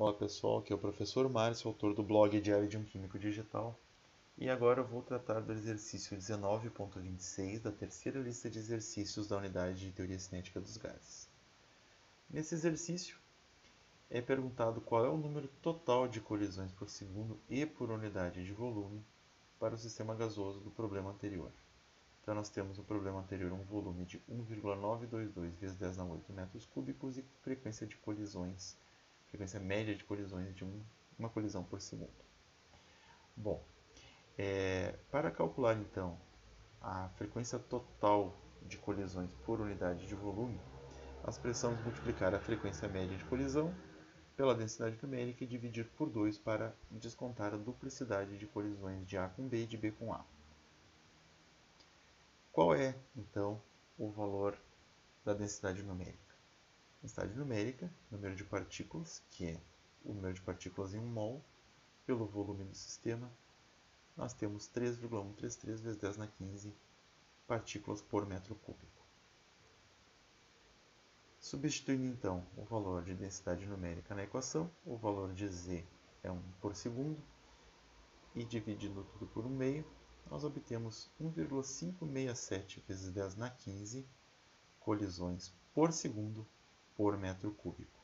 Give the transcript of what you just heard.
Olá pessoal, aqui é o professor Márcio, autor do blog Diário de um Químico Digital. E agora eu vou tratar do exercício 19.26 da terceira lista de exercícios da unidade de Teoria Cinética dos Gases. Nesse exercício é perguntado qual é o número total de colisões por segundo e por unidade de volume para o sistema gasoso do problema anterior. Então nós temos no problema anterior um volume de 1,922 vezes 10 na 8 metros cúbicos e frequência média de colisões de uma colisão por segundo. Bom, para calcular então a frequência total de colisões por unidade de volume, nós precisamos multiplicar a frequência média de colisão pela densidade numérica e dividir por 2 para descontar a duplicidade de colisões de A com B e de B com A. Qual é, então, o valor da densidade numérica? Densidade numérica, número de partículas, que é o número de partículas em 1 mol, pelo volume do sistema, nós temos 3,133 vezes 10 na 15 partículas por metro cúbico. Substituindo então o valor de densidade numérica na equação, o valor de Z é 1 por segundo, e dividindo tudo por 1 meio, nós obtemos 1,567 vezes 10 na 15 colisões por segundo por metro cúbico.